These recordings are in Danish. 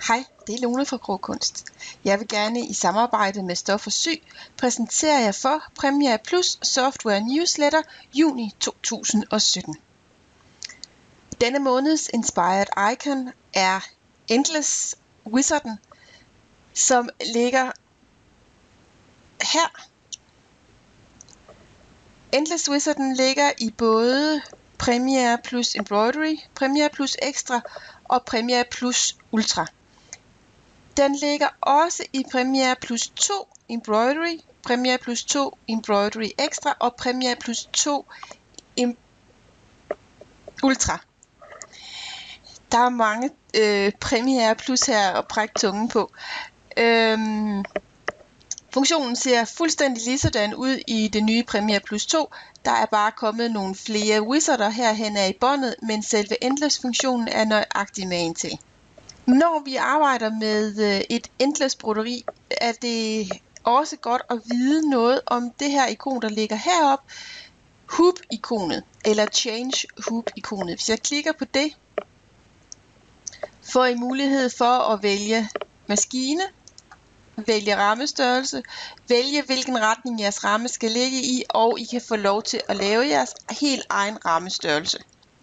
Hej, det er Lone fra Grå Kunst. Jeg vil gerne i samarbejde med Stof & Sy præsentere jer for Premiere Plus Software Newsletter juni 2017. Denne måneds Inspired Icon er Endless Wizarden, som ligger her. Endless Wizarden ligger i både Premiere Plus Embroidery, Premiere Plus Extra og Premiere Plus Ultra. Den ligger også i Premiere Plus 2 Embroidery, Premiere Plus 2 Embroidery Extra og Premiere Plus 2 Ultra. Der er mange Premiere Plus her at brække tungen på. Funktionen ser fuldstændig ligesådan ud i det nye Premiere Plus 2. Der er bare kommet nogle flere wizarder herhen af i båndet, men selve Endless-funktionen er nøjagtig magen til. Når vi arbejder med et Endless broderi, er det også godt at vide noget om det her ikon, der ligger heroppe. Hoop-ikonet, eller Change Hoop-ikonet. Hvis jeg klikker på det, får I mulighed for at vælge maskine, vælge rammestørrelse, vælge hvilken retning jeres ramme skal ligge i, og I kan få lov til at lave jeres helt egen rammestørrelse.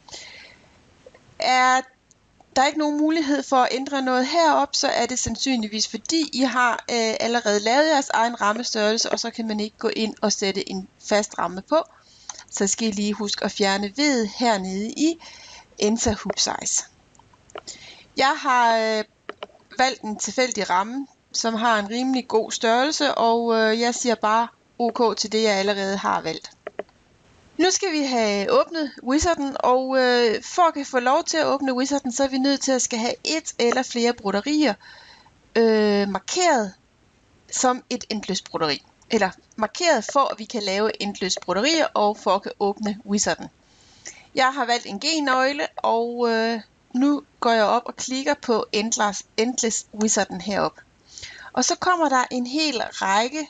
Er der ikke nogen mulighed for at ændre noget herop, så er det sandsynligvis fordi I har allerede lavet jeres egen rammestørrelse, og så kan man ikke gå ind og sætte en fast ramme på. Så skal I lige huske at fjerne ved hernede i Enter Hoop Size. Jeg har valgt en tilfældig ramme, som har en rimelig god størrelse, og jeg siger bare OK til det, jeg allerede har valgt. Nu skal vi have åbnet wizarden, og for at kan få lov til at åbne wizarden, så er vi nødt til at skal have et eller flere broderier markeret som et endless broderi. Eller markeret for, at vi kan lave endless broderier og for at kan åbne wizarden. Jeg har valgt en G-nøgle, og nu går jeg op og klikker på Endless Wizarden heroppe. Og så kommer der en hel række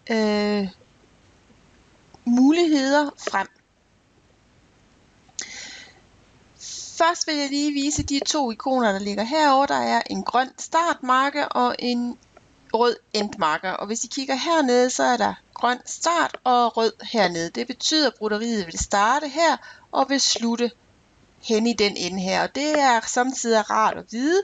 muligheder frem. Først vil jeg lige vise de to ikoner, der ligger herovre. Der er en grøn startmarker og en rød endmarker. Og hvis I kigger hernede, så er der grøn start og rød hernede. Det betyder, at broderiet vil starte her og vil slutte hen i den ende her. Og det er samtidig rart at vide,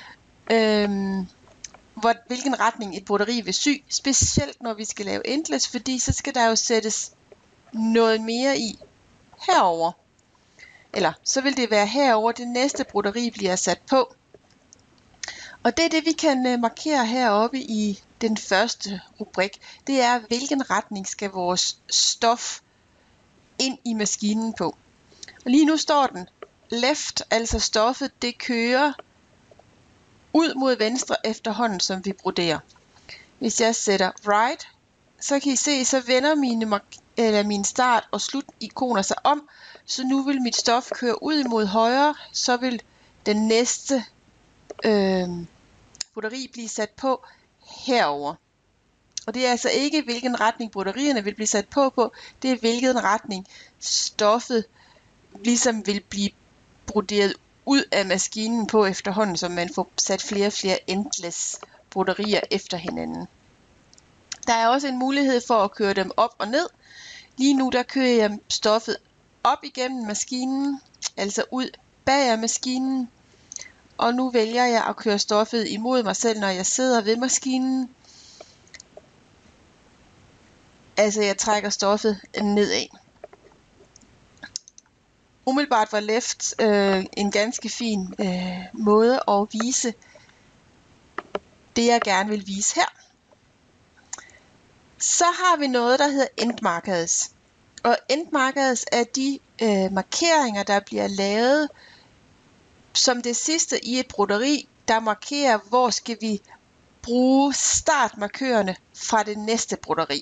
hvilken retning et broderi vil sy. Specielt når vi skal lave endless, fordi så skal der jo sættes noget mere i herover. Eller så vil det være herover, det næste broderi bliver sat på. Og det er det, vi kan markere heroppe i den første rubrik. Det er, hvilken retning skal vores stof ind i maskinen på. Og lige nu står den left, altså stoffet, det kører ud mod venstre efterhånden, som vi broderer. Hvis jeg sætter right, så kan I se, så vender mine start- og slut-ikoner sig om, så nu vil mit stof køre ud imod højre, så vil den næste broderi blive sat på herover. Og det er altså ikke, hvilken retning broderierne vil blive sat på, det er hvilken retning stoffet ligesom vil blive broderet ud af maskinen på efterhånden, så man får sat flere og flere endless broderier efter hinanden. Der er også en mulighed for at køre dem op og ned. Lige nu der kører jeg stoffet op igennem maskinen, altså ud bag af maskinen. Og nu vælger jeg at køre stoffet imod mig selv, når jeg sidder ved maskinen. Altså jeg trækker stoffet nedad. Umiddelbart var left en ganske fin måde at vise det, jeg gerne vil vise her. Så har vi noget, der hedder endmarkers. Og endmarkers er de markeringer, der bliver lavet som det sidste i et broderi, der markerer, hvor skal vi bruge startmarkørerne fra det næste broderi.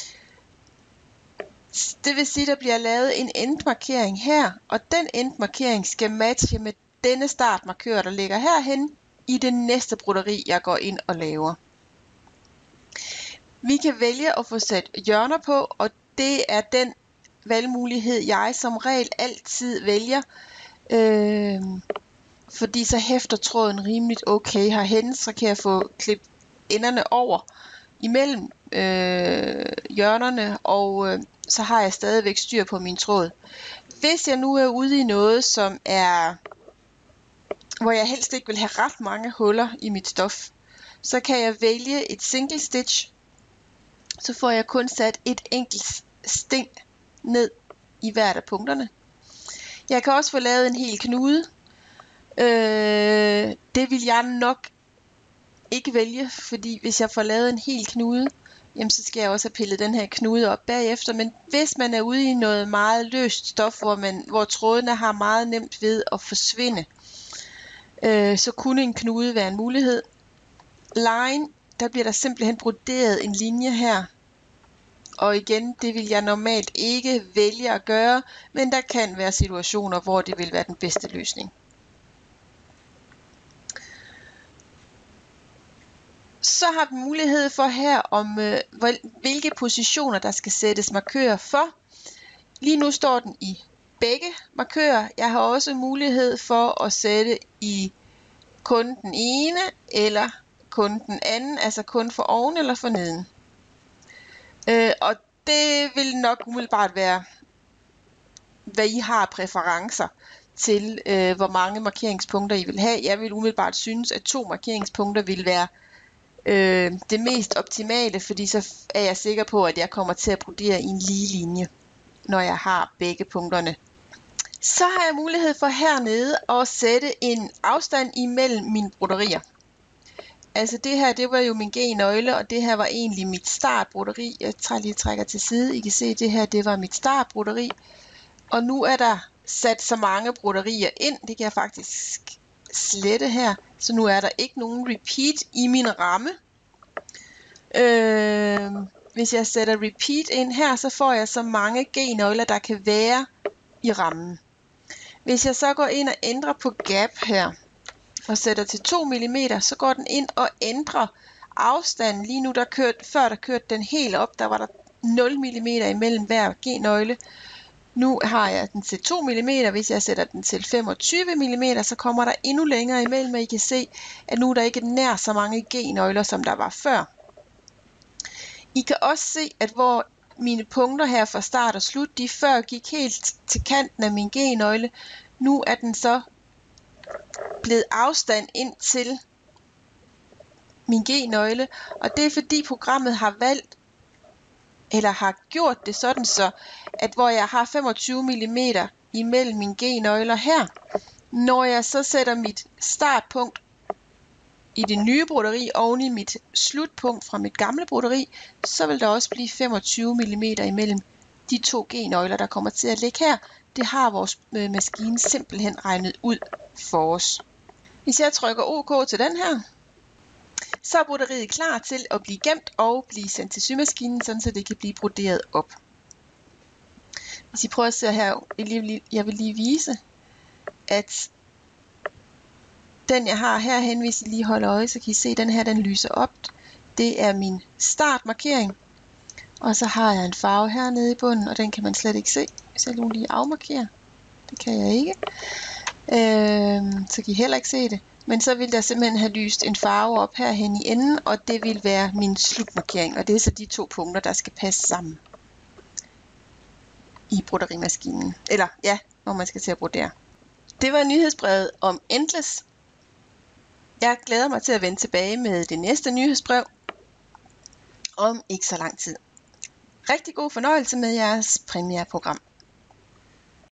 Det vil sige, at der bliver lavet en endmarkering her, og den endmarkering skal matche med denne startmarkør, der ligger herhen i det næste broderi, jeg går ind og laver. Vi kan vælge at få sat hjørner på, og det er den valgmulighed, jeg som regel altid vælger. fordi så hæfter tråden rimeligt okay herhen, så kan jeg få klippet enderne over imellem hjørnerne, og så har jeg stadigvæk styr på min tråd. Hvis jeg nu er ude i noget, som er, hvor jeg helst ikke vil have ret mange huller i mit stof, så kan jeg vælge et single stitch. Så får jeg kun sat et enkelt sting ned i hvert af punkterne. Jeg kan også få lavet en hel knude. Det vil jeg nok ikke vælge, fordi hvis jeg får lavet en hel knude, jamen så skal jeg også have pillet den her knude op bagefter. Men hvis man er ude i noget meget løst stof, hvor trådene har meget nemt ved at forsvinde, så kunne en knude være en mulighed. Line, der bliver der simpelthen broderet en linje her. Og igen, det vil jeg normalt ikke vælge at gøre, men der kan være situationer, hvor det vil være den bedste løsning. Så har vi mulighed for her om, hvilke positioner der skal sættes markører for. Lige nu står den i begge markører. Jeg har også mulighed for at sætte i kun den ene eller kun den anden, altså kun for oven eller for neden. Og det vil nok umiddelbart være, hvad I har præferencer til, hvor mange markeringspunkter I vil have. Jeg vil umiddelbart synes, at 2 markeringspunkter vil være det mest optimale, fordi så er jeg sikker på, at jeg kommer til at brodere i en lige linje, når jeg har begge punkterne. Så har jeg mulighed for hernede at sætte en afstand imellem mine broderier. Altså det her, det var jo min G-nøgle, og det her var egentlig mit startbroderi. Jeg trækker til side. I kan se, det her, det var mit startbroderi. Og nu er der sat så mange broderier ind. Det kan jeg faktisk slette her. Så nu er der ikke nogen repeat i min ramme. Hvis jeg sætter repeat ind her, så får jeg så mange G-nøgler, der kan være i rammen. Hvis jeg så går ind og ændrer på gap her, og sætter til 2 mm, så går den ind og ændrer afstanden. Lige nu, før der kørte den helt op, der var der 0 mm imellem hver G-nøgle. Nu har jeg den til 2 mm. Hvis jeg sætter den til 25 mm, så kommer der endnu længere imellem, og I kan se, at nu er der ikke nær så mange G-nøgler, som der var før. I kan også se, at hvor mine punkter her fra start og slut, de før gik helt til kanten af min G-nøgle. Nu er den så blevet afstand ind til min G-nøgle, og det er fordi programmet har valgt, eller har gjort det sådan så, at hvor jeg har 25 mm imellem mine G-nøgler her, når jeg så sætter mit startpunkt i det nye broderi oven i mit slutpunkt fra mit gamle broderi, så vil der også blive 25 mm imellem de 2 G-nøgler, der kommer til at ligge her. Det har vores maskine simpelthen regnet ud for os. Hvis jeg trykker OK til den her, så er broderiet klar til at blive gemt og blive sendt til symaskinen, sådan så det kan blive broderet op. Hvis I prøver at se her, jeg vil lige vise, at den jeg har herhen, hvis I lige holder øje, så kan I se, at den her den lyser op. Det er min startmarkering. Og så har jeg en farve hernede i bunden, og den kan man slet ikke se. Hvis jeg nu lige afmarkerer. Det kan jeg ikke. Så kan I heller ikke se det. Men så vil der simpelthen have lyst en farve op herhen i enden, og det vil være min slutmarkering. Og det er så de 2 punkter, der skal passe sammen i broderimaskinen. Eller ja, når man skal til at brodere. Det var nyhedsbrevet om Endless. Jeg glæder mig til at vende tilbage med det næste nyhedsbrev om ikke så lang tid. Rigtig god fornøjelse med jeres premiereprogram.